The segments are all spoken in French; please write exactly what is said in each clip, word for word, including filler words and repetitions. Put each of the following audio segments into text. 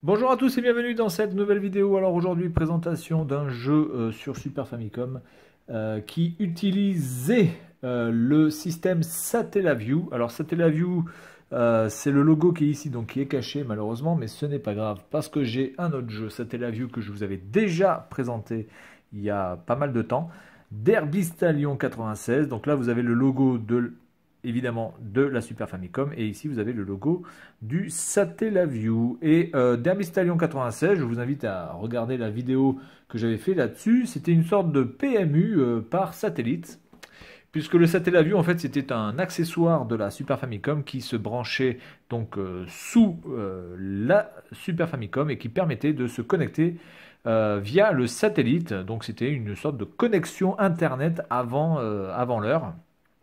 Bonjour à tous et bienvenue dans cette nouvelle vidéo. Alors aujourd'hui, présentation d'un jeu euh, sur Super Famicom euh, qui utilisait euh, le système Satellaview. Alors Satellaview, euh, c'est le logo qui est ici, donc qui est caché malheureusement, mais ce n'est pas grave parce que j'ai un autre jeu Satellaview que je vous avais déjà présenté il y a pas mal de temps. Derby Stallion quatre-vingt-seize. Donc là, vous avez le logo de évidemment de la Super Famicom et ici vous avez le logo du Satellaview et euh, Derby Stallion quatre-vingt-seize. Je vous invite à regarder la vidéo que j'avais fait là-dessus. C'était une sorte de P M U euh, par satellite, puisque le Satellaview en fait c'était un accessoire de la Super Famicom qui se branchait donc euh, sous euh, la Super Famicom et qui permettait de se connecter euh, via le satellite. Donc c'était une sorte de connexion internet avant, euh, avant l'heure.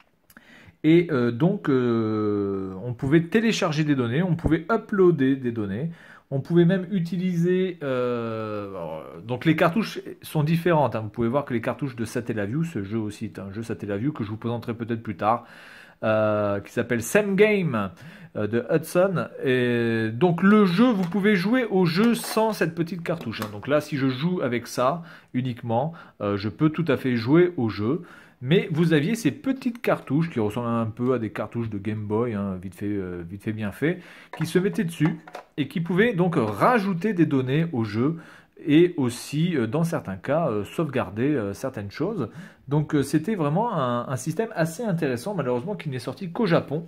Et euh, donc, euh, on pouvait télécharger des données, on pouvait uploader des données, on pouvait même utiliser... euh, alors, donc, les cartouches sont différentes, hein. Vous pouvez voir que les cartouches de Satellaview, ce jeu aussi est un jeu Satellaview que je vous présenterai peut-être plus tard, euh, qui s'appelle Same Game euh, de Hudson. Et donc, le jeu, vous pouvez jouer au jeu sans cette petite cartouche, hein. Donc là, si je joue avec ça uniquement, euh, je peux tout à fait jouer au jeu. Mais vous aviez ces petites cartouches qui ressemblent un peu à des cartouches de Game Boy, hein, vite fait, euh, vite fait, bien fait, qui se mettaient dessus et qui pouvaient donc rajouter des données au jeu et aussi, euh, dans certains cas, euh, sauvegarder euh, certaines choses. Donc euh, c'était vraiment un, un système assez intéressant, malheureusement qui n'est sorti qu'au Japon.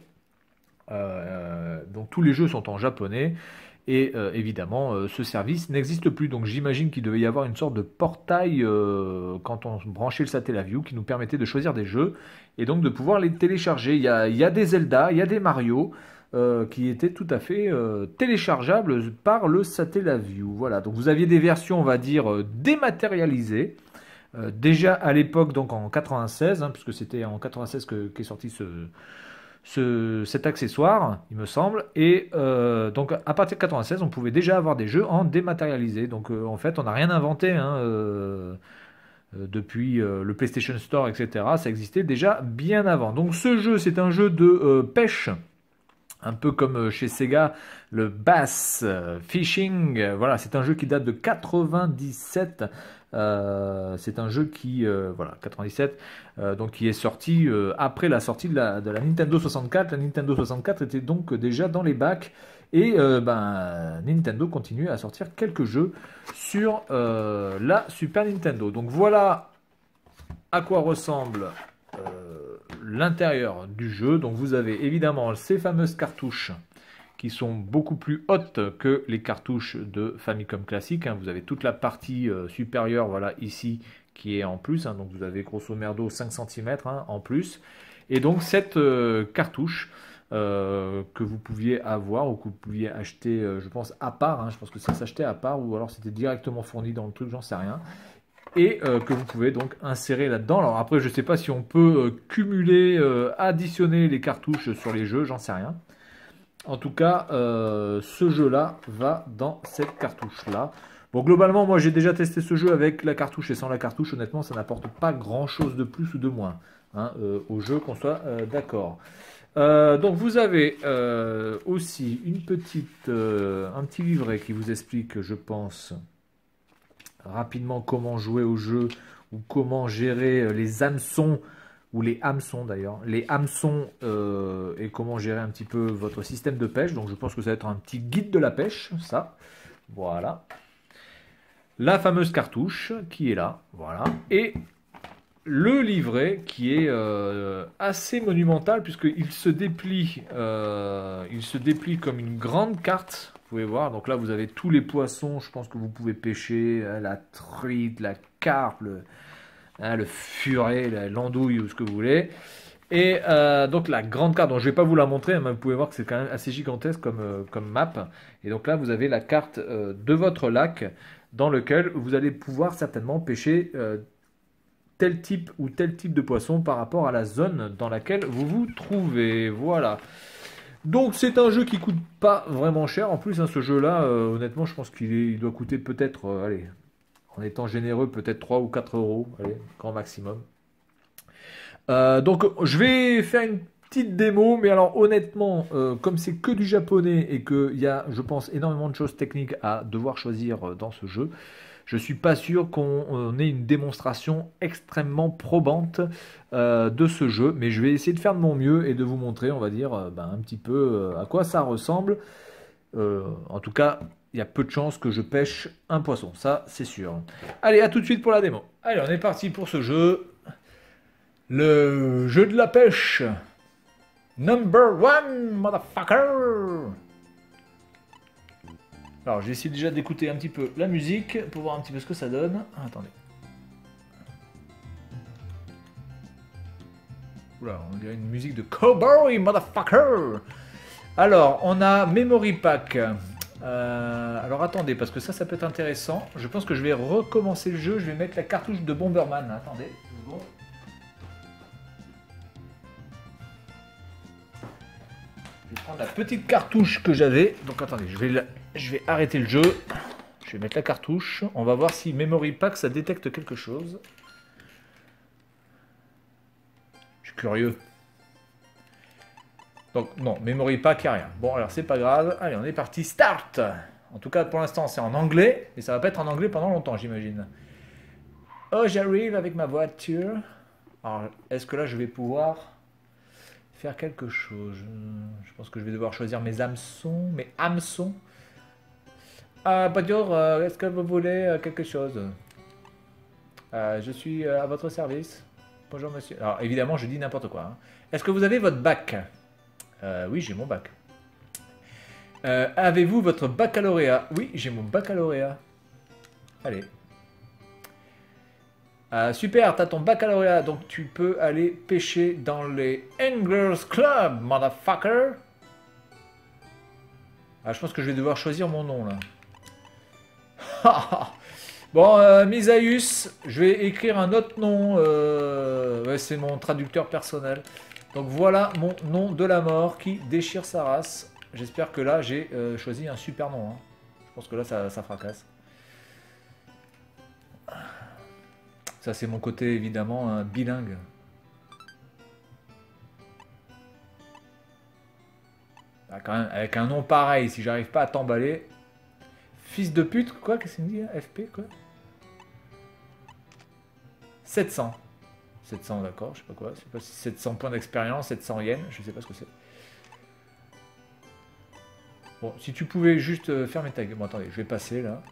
Euh, donc tous les jeux sont en japonais et euh, évidemment euh, ce service n'existe plus. Donc j'imagine qu'il devait y avoir une sorte de portail euh, quand on branchait le Satellaview qui nous permettait de choisir des jeux et donc de pouvoir les télécharger. Il y a, il y a des Zelda, il y a des Mario euh, qui étaient tout à fait euh, téléchargeables par le Satellaview. Voilà, donc vous aviez des versions, on va dire, euh, dématérialisées. Euh, déjà à l'époque, donc en quatre-vingt-seize, hein, puisque c'était en quatre-vingt-seize que, qu'est sorti ce, ce- cet accessoire, il me semble. Et euh, donc à partir de quatre-vingt-seize, on pouvait déjà avoir des jeux en dématérialisé. Donc euh, en fait, on n'a rien inventé, hein, euh, euh, depuis euh, le PlayStation Store, et cetera. Ça existait déjà bien avant. Donc ce jeu, c'est un jeu de euh, pêche. Un peu comme euh, chez Sega, le Bass euh, Fishing. Euh, Voilà, c'est un jeu qui date de quatre-vingt-dix-sept. Euh, c'est un jeu qui, euh, voilà, quatre-vingt-dix-sept, euh, donc qui est sorti euh, après la sortie de la, de la Nintendo soixante-quatre. La Nintendo soixante-quatre était donc déjà dans les bacs et euh, ben, Nintendo continue à sortir quelques jeux sur euh, la Super Nintendo. Donc voilà à quoi ressemble euh, l'intérieur du jeu. Donc vous avez évidemment ces fameuses cartouches qui sont beaucoup plus hautes que les cartouches de Famicom classique, hein. Vous avez toute la partie euh, supérieure, voilà, ici, qui est en plus, hein. Donc vous avez grosso merdo cinq centimètres, hein, en plus. Et donc cette euh, cartouche euh, que vous pouviez avoir ou que vous pouviez acheter, euh, je pense, à part, hein, je pense que ça s'achetait à part ou alors c'était directement fourni dans le truc, j'en sais rien et euh, que vous pouvez donc insérer là-dedans. Alors après, je ne sais pas si on peut euh, cumuler, euh, additionner les cartouches sur les jeux, j'en sais rien. En tout cas, euh, ce jeu-là va dans cette cartouche-là. Bon, globalement, moi j'ai déjà testé ce jeu avec la cartouche et sans la cartouche. Honnêtement, ça n'apporte pas grand-chose de plus ou de moins, hein, euh, au jeu, qu'on soit euh, d'accord. Euh, donc vous avez euh, aussi une petite, euh, un petit livret qui vous explique, je pense, rapidement comment jouer au jeu ou comment gérer euh, les hameçons ou les hameçons d'ailleurs, les hameçons euh, et comment gérer un petit peu votre système de pêche. Donc je pense que ça va être un petit guide de la pêche, ça. Voilà. La fameuse cartouche qui est là, voilà. Et le livret qui est euh, assez monumental puisqu'il se déplie, euh, il se déplie comme une grande carte. Vous pouvez voir, donc là vous avez tous les poissons, je pense que vous pouvez pêcher, hein, la truite, la carpe, le, hein, le furet, l'andouille ou ce que vous voulez. Et euh, donc la grande carte, donc je ne vais pas vous la montrer, mais vous pouvez voir que c'est quand même assez gigantesque comme, euh, comme map. Et donc là vous avez la carte euh, de votre lac dans lequel vous allez pouvoir certainement pêcher euh, tel type ou tel type de poisson par rapport à la zone dans laquelle vous vous trouvez. Voilà. Donc c'est un jeu qui coûte pas vraiment cher. En plus, hein, ce jeu-là, euh, honnêtement, je pense qu'il il doit coûter peut-être, euh, allez, en étant généreux, peut-être trois ou quatre euros, allez, grand maximum. Euh, donc je vais faire une petite démo, mais alors honnêtement, euh, comme c'est que du japonais et qu'il y a, je pense, énormément de choses techniques à devoir choisir euh, dans ce jeu, je suis pas sûr qu'on euh, ait une démonstration extrêmement probante euh, de ce jeu, mais je vais essayer de faire de mon mieux et de vous montrer, on va dire, euh, ben, un petit peu euh, à quoi ça ressemble. Euh, en tout cas, il y a peu de chances que je pêche un poisson, ça c'est sûr. Allez, à tout de suite pour la démo. Allez, on est parti pour ce jeu. Le jeu de la pêche. Number one, motherfucker! Alors, j'ai essayé déjà d'écouter un petit peu la musique pour voir un petit peu ce que ça donne. Ah, attendez. Oula, on dirait une musique de cowboy, motherfucker! Alors, on a Memory Pack. Euh, alors, attendez, parce que ça, ça peut être intéressant. Je pense que je vais recommencer le jeu. Je vais mettre la cartouche de Bomberman. Attendez, une seconde. Je vais prendre la petite cartouche que j'avais. Donc, attendez, je vais, la... je vais arrêter le jeu. Je vais mettre la cartouche. On va voir si Memory Pack, ça détecte quelque chose. Je suis curieux. Donc, non, Memory Pack, il n'y a rien. Bon, alors, c'est pas grave. Allez, on est parti. Start! En tout cas, pour l'instant, c'est en anglais. Et ça va pas être en anglais pendant longtemps, j'imagine. Oh, j'arrive avec ma voiture. Alors, est-ce que là, je vais pouvoir faire quelque chose? Je pense que je vais devoir choisir mes hameçons. Mes hameçons. Ah, bonjour, euh, est-ce que vous voulez euh, quelque chose? euh, Je suis euh, à votre service. Bonjour, monsieur. Alors, évidemment, je dis n'importe quoi. Hein. Est-ce que vous avez votre bac? euh, Oui, j'ai mon bac. Euh, Avez-vous votre baccalauréat? Oui, j'ai mon baccalauréat. Allez. Euh, super, t'as ton baccalauréat, donc tu peux aller pêcher dans les Anglers Club, motherfucker. Ah, je pense que je vais devoir choisir mon nom, là. Bon, euh, Misaïus, je vais écrire un autre nom. Euh... Ouais, c'est mon traducteur personnel. Donc voilà mon nom de la mort qui déchire sa race. J'espère que là, j'ai euh, choisi un super nom. Hein. Je pense que là, ça, ça fracasse. Ça, c'est mon côté, évidemment, hein, bilingue. Ah, quand même, avec un nom pareil, si j'arrive pas à t'emballer... Fils de pute, quoi? Qu'est-ce qu'il me dit, hein? F P, quoi? sept cents. sept cents, d'accord, je sais pas quoi. Je sais pas si sept cents points d'expérience, sept cents yens, je sais pas ce que c'est. Bon, si tu pouvais juste fermer ta gueule. Bon, attendez, je vais passer, là.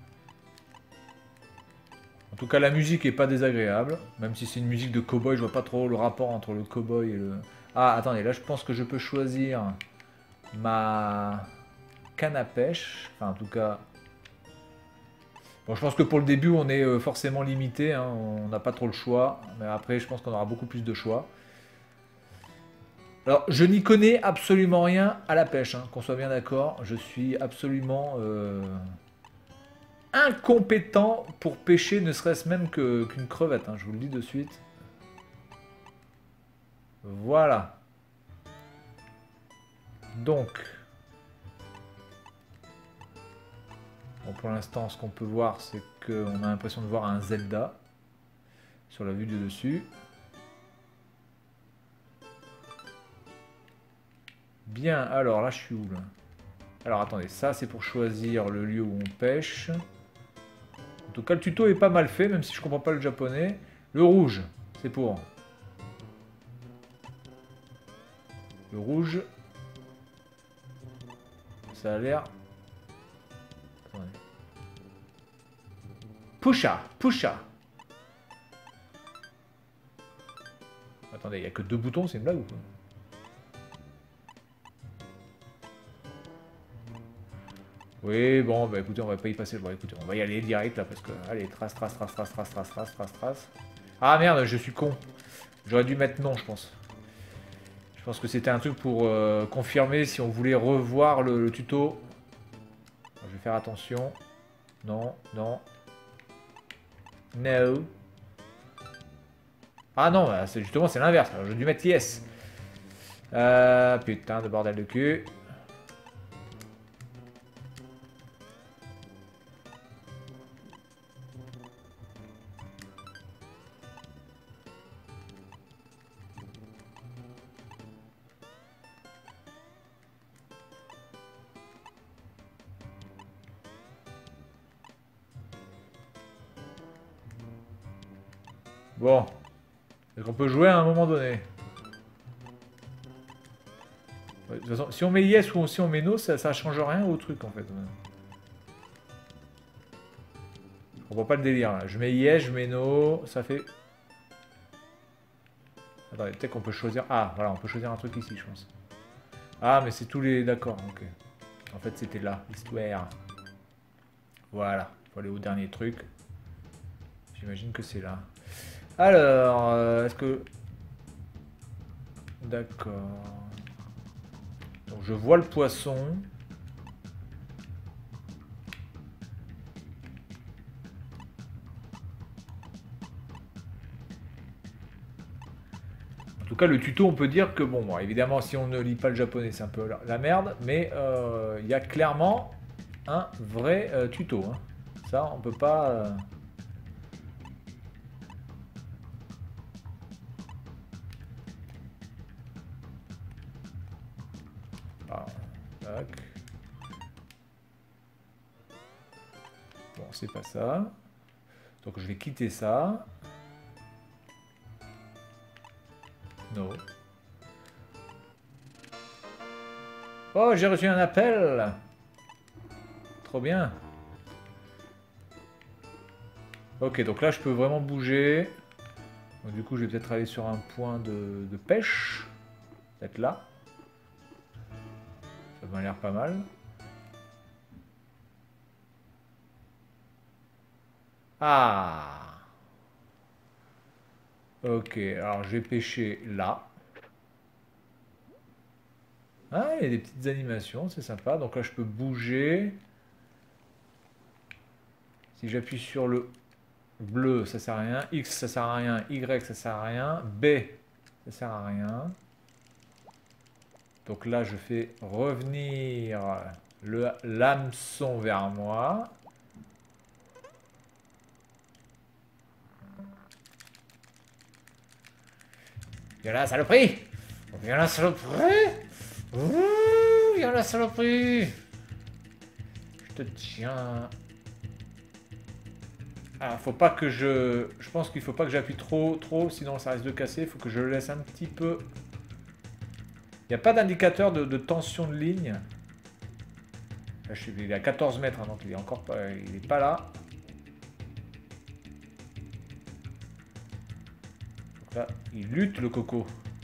En tout cas, la musique est pas désagréable. Même si c'est une musique de cow-boy, je vois pas trop le rapport entre le cow-boy et le... Ah, attendez, là, je pense que je peux choisir ma canne à pêche. Enfin, en tout cas... Bon, je pense que pour le début, on est forcément limité. Hein. On n'a pas trop le choix. Mais après, je pense qu'on aura beaucoup plus de choix. Alors, je n'y connais absolument rien à la pêche. Hein, qu'on soit bien d'accord. Je suis absolument... Euh... incompétent pour pêcher, ne serait-ce même que, qu'une crevette, hein, je vous le dis de suite. Voilà. Donc, bon, pour l'instant, ce qu'on peut voir, c'est qu'on a l'impression de voir un Zelda sur la vue du dessus. Bien, alors là, je suis où là? Alors, attendez, ça, c'est pour choisir le lieu où on pêche. En tout cas, le tuto est pas mal fait, même si je comprends pas le japonais. Le rouge, c'est pour... Le rouge. Ça a l'air... Pusha, pusha. Attendez, il n'y a que deux boutons, c'est une blague ou quoi? Oui, bon, bah écoutez, on va pas y passer. Bon, écoutez, on va y aller direct là parce que. Allez, trace, trace, trace, trace, trace, trace, trace, trace, trace. Ah merde, je suis con. J'aurais dû mettre non, je pense. Je pense que c'était un truc pour euh, confirmer si on voulait revoir le, le tuto. Je vais faire attention. Non, non. No. Ah non, bah, c'est justement, c'est l'inverse. J'aurais dû mettre yes. Euh, putain de bordel de cul. Bon. Est-ce qu'on peut jouer à un moment donné? Ouais, de toute façon, si on met yes ou si on met no, ça, ça change rien au truc en fait. On voit pas le délire là. Je mets yes, je mets no, ça fait... Attendez, peut-être qu'on peut choisir... Ah, voilà, on peut choisir un truc ici, je pense. Ah, mais c'est tous les... D'accord, ok. En fait, c'était là, l'histoire. Voilà, il faut aller au dernier truc. J'imagine que c'est là. Alors, euh, est-ce que... D'accord. Donc, je vois le poisson. En tout cas, le tuto, on peut dire que, bon, bon évidemment, si on ne lit pas le japonais, c'est un peu la, la merde, mais euh, il y a clairement un vrai euh, tuto. Hein. Ça, on peut pas... Euh... Ah, tac. Bon, c'est pas ça. Donc, je vais quitter ça. No. Oh, j'ai reçu un appel. Trop bien. Ok, donc là, je peux vraiment bouger. Donc, du coup, je vais peut-être aller sur un point de, de pêche. Peut-être là. Ça m'a l'air pas mal. Ah. Ok, alors je vais pêcher là. Ah, il y a des petites animations, c'est sympa. Donc là, je peux bouger. Si j'appuie sur le bleu, ça sert à rien. X, ça sert à rien. Y, ça sert à rien. B, ça sert à rien. Donc là, je fais revenir le l'hameçon vers moi. Viens là, saloperie! Viens là, saloperie! Ouh, viens là, saloperie! Je te tiens. Ah, faut pas que je... Je pense qu'il faut pas que j'appuie trop, trop, sinon ça risque de casser. Il faut que je le laisse un petit peu... Il n'y a pas d'indicateur de, de tension de ligne. Là, je suis... Il est à quatorze mètres, hein, donc il est encore pas... Il est pas là. Donc là, il lutte, le coco.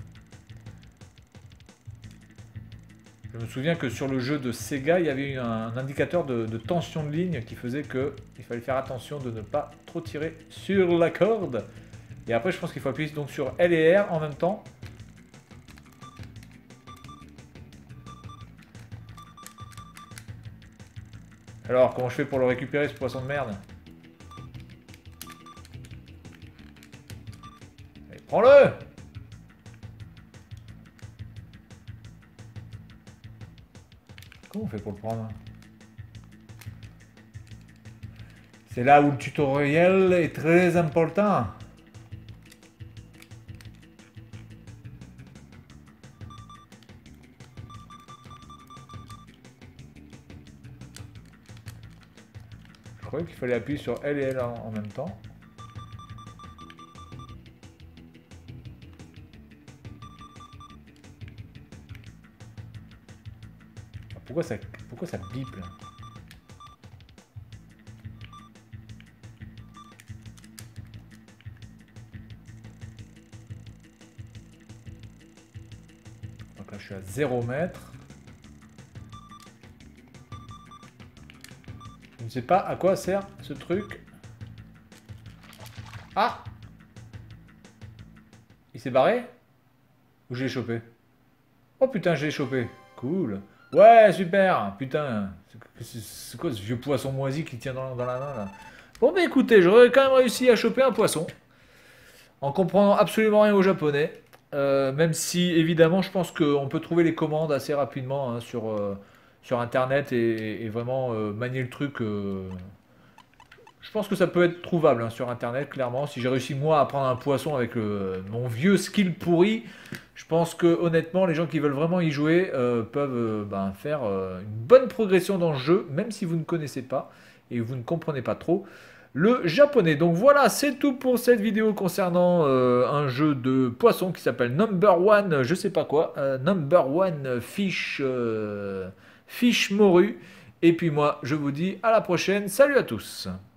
Je me souviens que sur le jeu de Sega, il y avait un, un indicateur de, de tension de ligne qui faisait que il fallait faire attention de ne pas trop tirer sur la corde. Et après, je pense qu'il faut appuyer donc sur L et R en même temps. Alors, comment je fais pour le récupérer, ce poisson de merde? Allez, prends-le! Comment on fait pour le prendre? C'est là où le tutoriel est très important. Je croyais qu'il fallait appuyer sur L et L en, en même temps. Pourquoi ça, pourquoi ça bip là? Donc là je suis à zéro mètre. Je ne sais pas à quoi sert ce truc. Ah! Il s'est barré? Ou je l'ai chopé? Oh putain, je l'ai chopé. Cool. Ouais, super. Putain, c'est quoi ce vieux poisson moisi qui tient dans, dans la main là? Bon bah écoutez, j'aurais quand même réussi à choper un poisson. En comprenant absolument rien au japonais. Euh, même si évidemment je pense qu'on peut trouver les commandes assez rapidement hein, sur, euh, sur internet et, et vraiment euh, manier le truc. Euh, je pense que ça peut être trouvable hein, sur internet clairement. Si j'ai réussi moi à prendre un poisson avec le, mon vieux skill pourri, je pense que honnêtement les gens qui veulent vraiment y jouer euh, peuvent euh, ben, faire euh, une bonne progression dans le jeu, même si vous ne connaissez pas et vous ne comprenez pas trop. le japonais. Donc voilà, c'est tout pour cette vidéo concernant euh, un jeu de poisson qui s'appelle Number One, je sais pas quoi, euh, Number One Fish, euh, Fish Morue. Et puis moi, je vous dis à la prochaine. Salut à tous.